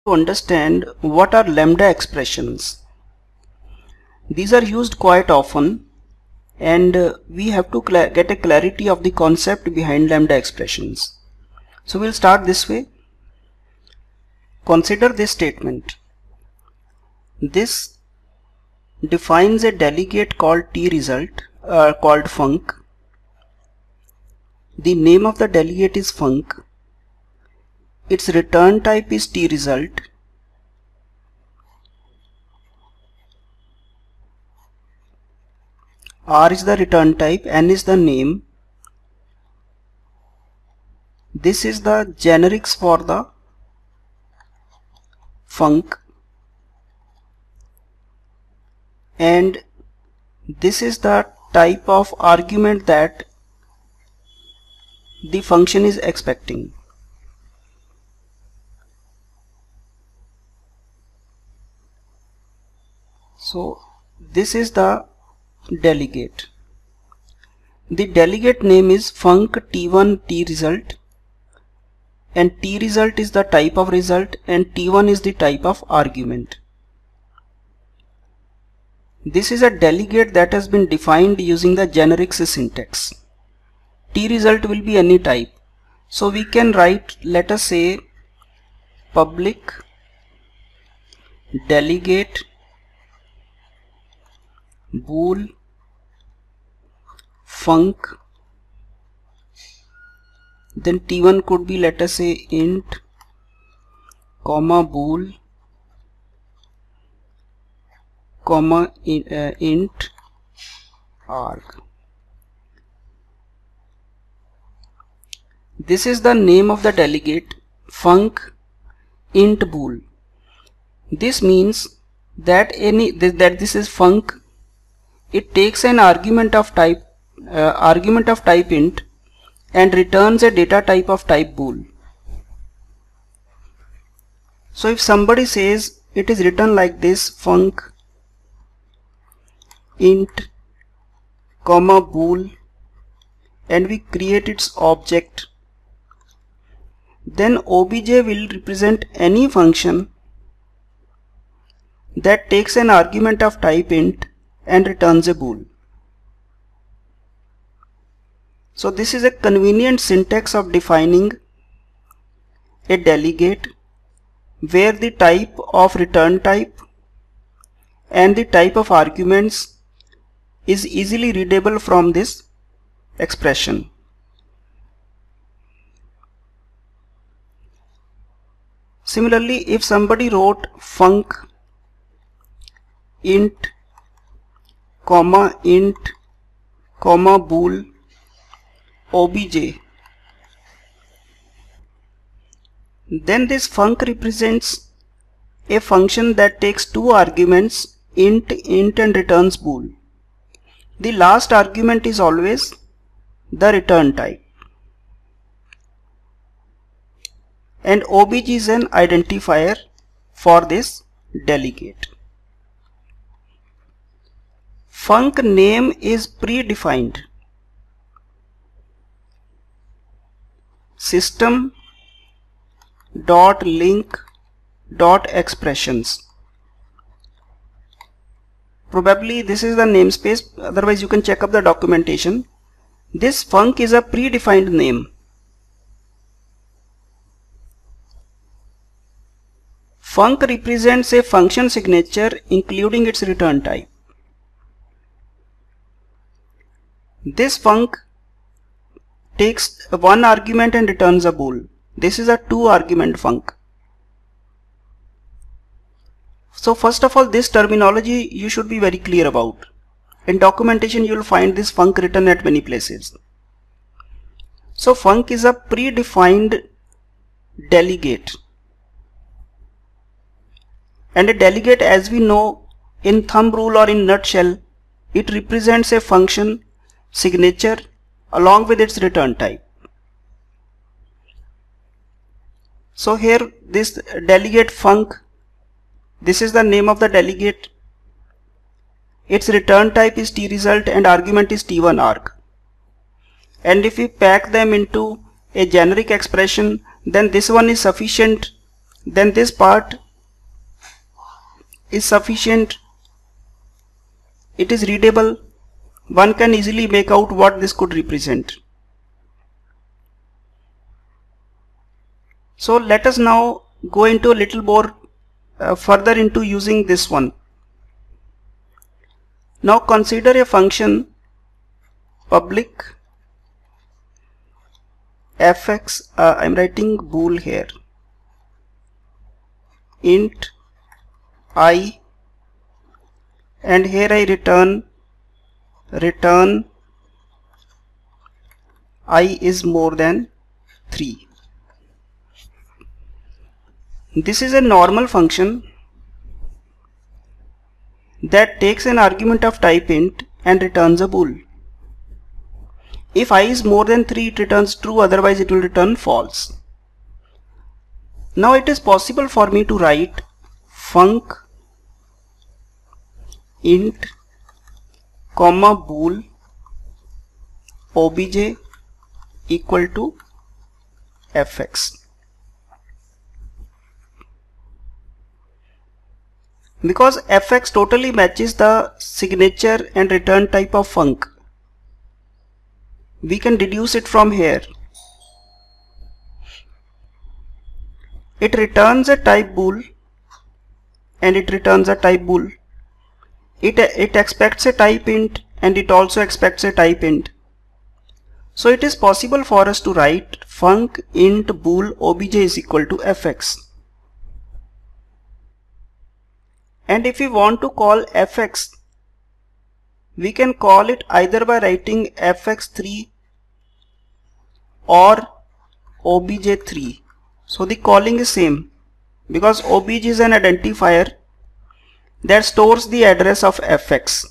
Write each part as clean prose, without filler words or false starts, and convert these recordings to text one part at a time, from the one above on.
To understand what are lambda expressions. These are used quite often, and we have to get a clarity of the concept behind lambda expressions. So we'll start this way. Consider this statement. This defines a delegate called T-result, called func. The name of the delegate is func. Its return type is T-result. R is the return type, N is the name. This is the generics for the func, and this is the type of argument that the function is expecting. So this is the delegate. The delegate name is func T1 T-result, and T-result is the type of result and T1 is the type of argument. This is a delegate that has been defined using the generics syntax. T-result will be any type. So we can write, let us say, public delegate bool func, then T1 could be, let us say, int comma bool comma int arg. This is the name of the delegate func int bool. This means that this is func. It takes an argument of type int and returns a data type of type bool. So if somebody says it is written like this, func int comma bool, and we create its object, then obj will represent any function that takes an argument of type int and returns a bool. So this is a convenient syntax of defining a delegate where the type of return type and the type of arguments is easily readable from this expression. Similarly, if somebody wrote func int comma bool obj, then this func represents a function that takes two arguments, int and returns bool. The last argument is always the return type, and obj is an identifier for this delegate. Func name is predefined. System dot link dot expressions. Probably this is the namespace, otherwise you can check up the documentation. This func is a predefined name. Func represents a function signature including its return type. This func takes one argument and returns a bool. This is a two argument func. So first of all, this terminology you should be very clear about. In documentation you will find this func written at many places. So func is a predefined delegate, and a delegate, as we know in thumb rule or in nutshell, it represents a function signature along with its return type. So here this delegate func, this is the name of the delegate, its return type is T-result and argument is T1 arg. And if we pack them into a generic expression, then this one is sufficient then this part is sufficient. It is readable. One can easily make out what this could represent. So let us now go into a little more further into using this one. Now consider a function public fx, I am writing bool here, int I, and here I return I is more than 3. This is a normal function that takes an argument of type int and returns a bool. If I is more than 3, it returns true, otherwise it will return false. Now it is possible for me to write func int comma bool obj equal to fx. Because fx totally matches the signature and return type of func, we can deduce it from here. It returns a type bool and it returns a type bool. It expects a type int and it also expects a type int. So it is possible for us to write func int bool obj is equal to fx. And if we want to call fx, we can call it either by writing fx3 or obj3. So the calling is same because obj is an identifier that stores the address of fx.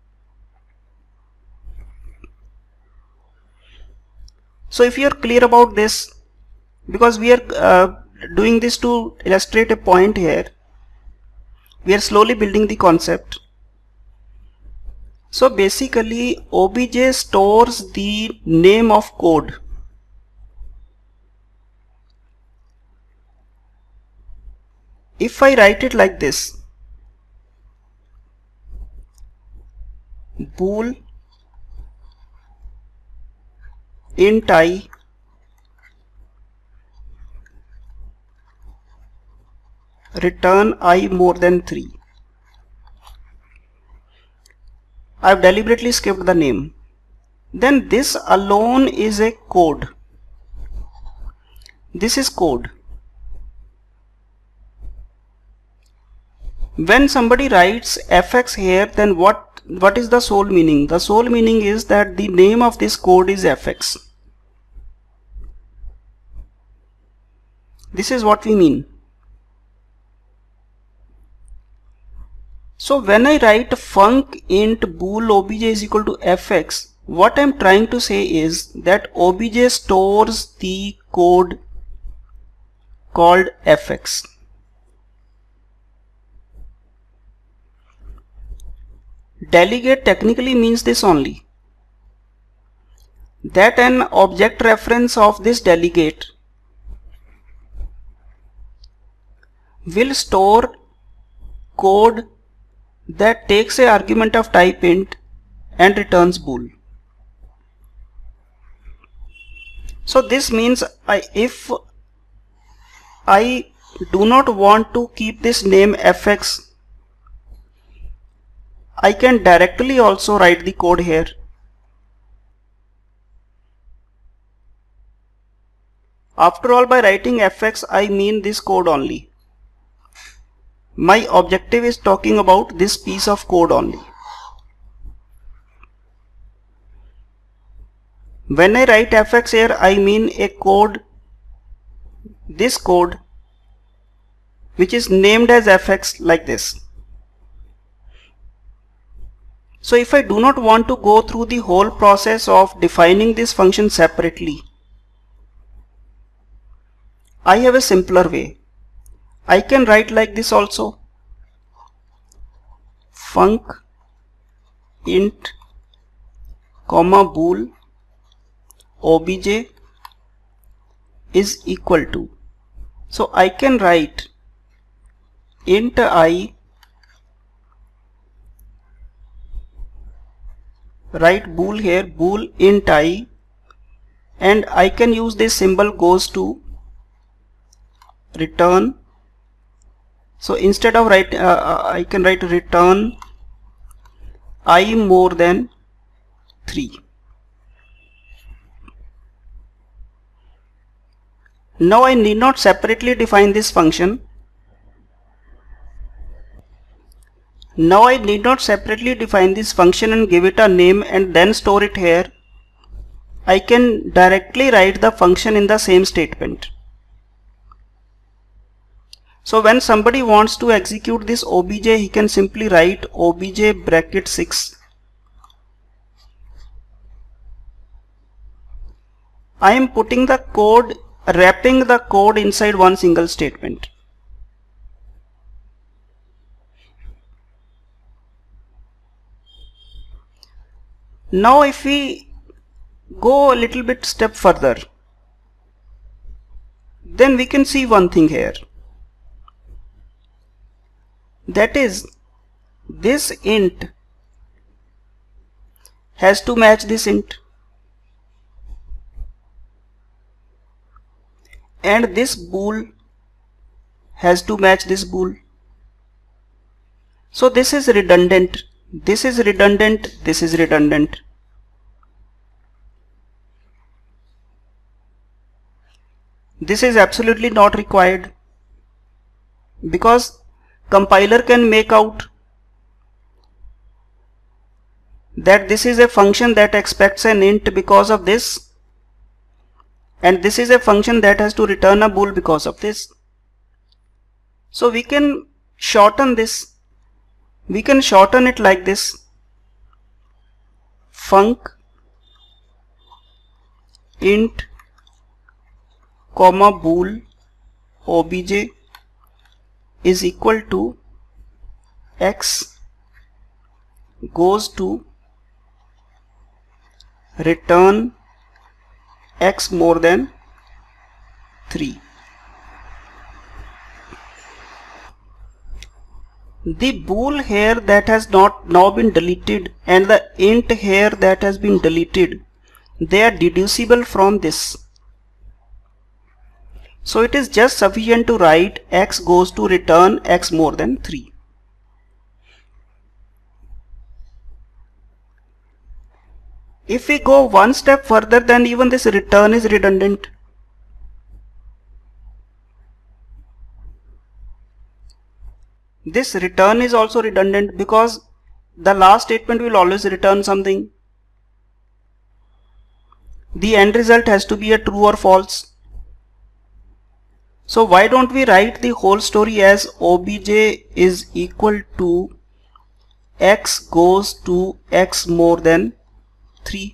So if you are clear about this, because we are doing this to illustrate a point here, we are slowly building the concept. So basically obj stores the name of code. If I write it like this, bool int I return I more than 3. I have deliberately skipped the name. Then this alone is a code. This is code. When somebody writes fx here, then what is the sole meaning? The sole meaning is that the name of this code is fx. This is what we mean. So when I write func int bool obj is equal to fx, what I am trying to say is that obj stores the code called fx. Delegate technically means this only, that an object reference of this delegate will store code that takes a argument of type int and returns bool. So this means if I do not want to keep this name fx, I can directly also write the code here. After all, by writing fx, I mean this code only. My objective is talking about this piece of code only. When I write fx here, I mean a code, this code, which is named as fx like this. So if I do not want to go through the whole process of defining this function separately, I have a simpler way. I can write like this also. Func int comma bool obj is equal to. So I can write int I, write bool here, bool int I, and I can use this symbol goes to return. So instead of write I can write return I more than 3. Now I need not separately define this function. Now I need not separately define this function and give it a name and then store it here. I can directly write the function in the same statement. So when somebody wants to execute this obj, he can simply write obj bracket 6. I am putting the code, wrapping the code inside one single statement. Now if we go a little bit step further, then we can see one thing here. That is, this int has to match this int, and this bool has to match this bool. So this is redundant, this is redundant, this is redundant. This is absolutely not required, because compiler can make out that this is a function that expects an int because of this, and this is a function that has to return a bool because of this. So we can shorten this. We can shorten it like this: func int comma bool obj is equal to x goes to return x more than 3. The bool here that has not now been deleted and the int here that has been deleted, they are deducible from this. So it is just sufficient to write x goes to return x more than 3. If we go one step further, then even this return is redundant. This return is also redundant because the last statement will always return something. The end result has to be a true or false. So why don't we write the whole story as obj is equal to x goes to x more than 3.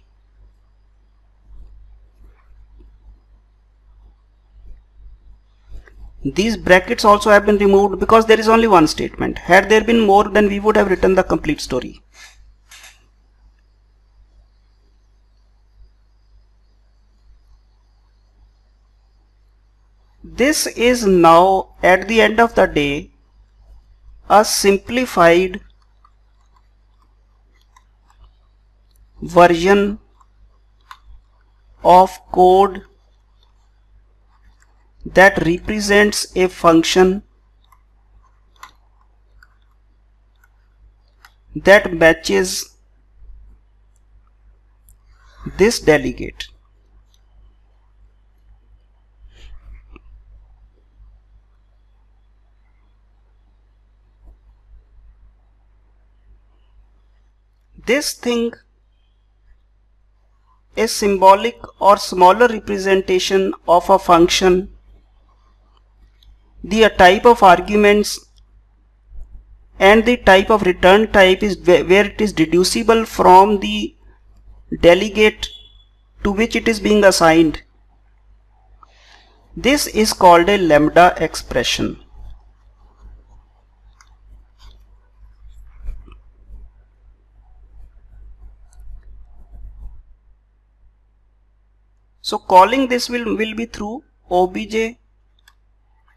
These brackets also have been removed because there is only one statement. Had there been more, then we would have written the complete story. This is now, at the end of the day, a simplified version of code that represents a function that matches this delegate. This thing is symbolic or smaller representation of a function. The type of arguments and the type of return type is where it is deducible from the delegate to which it is being assigned. This is called a lambda expression. So calling this will be through obj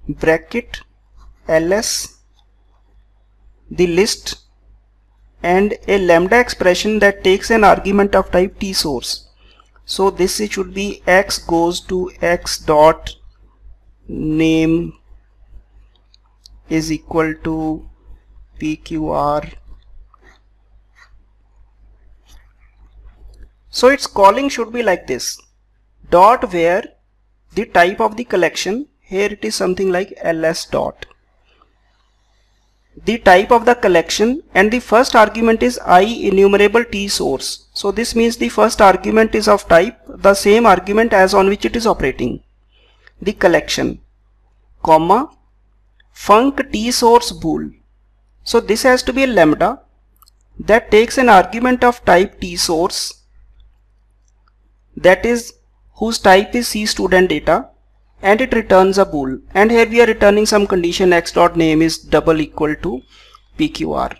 bracket ls, the list, and a lambda expression that takes an argument of type tSource. So this should be x goes to x dot name is equal to pqr. So its calling should be like this: dot where the type of the collection, here it is something like ls dot, the type of the collection, and the first argument is I enumerable tSource. So this means the first argument is of type the same argument as on which it is operating, the collection, comma, func tSource bool. So this has to be a lambda that takes an argument of type tSource, that is whose type is cStudentData, and it returns a bool, and here we are returning some condition x dot name is double equal to pqr.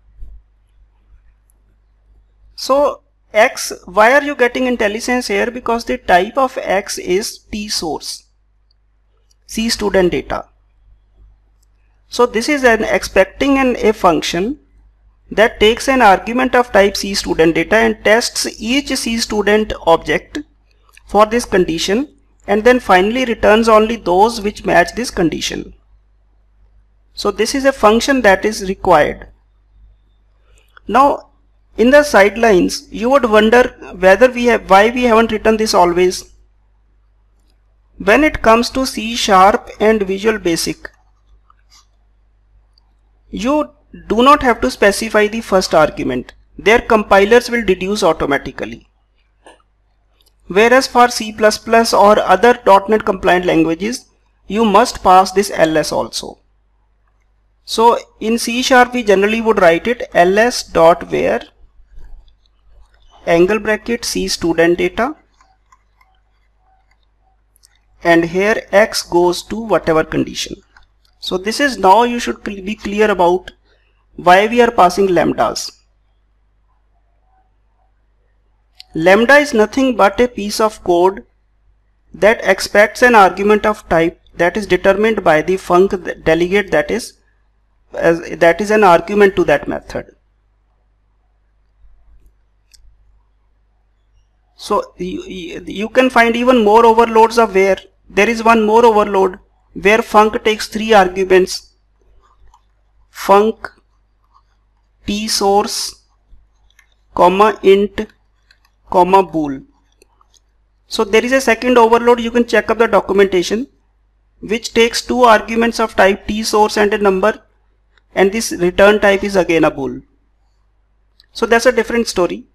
So x, why are you getting IntelliSense here? Because the type of x is tSource, cStudentData. So this is an expecting a function that takes an argument of type cStudentData and tests each cStudent object for this condition, and then finally returns only those which match this condition. So this is a function that is required. Now in the sidelines you would wonder whether why we haven't written this always. When it comes to C# and Visual Basic, you do not have to specify the first argument. Their compilers will deduce automatically. Whereas for C++ or other .NET compliant languages, you must pass this ls also. So in C# we generally would write it ls.where angle bracket cStudentData, and here x goes to whatever condition. So this is, now you should be clear about why we are passing lambdas. Lambda is nothing but a piece of code that expects an argument of type that is determined by the func delegate that is an argument to that method. So you can find even more overloads of where. There is one more overload where func takes 3 arguments: func tSource, comma int, comma bool. So there is a second overload, you can check up the documentation, which takes 2 arguments of type tSource and a number, and this return type is again a bool. So that's a different story.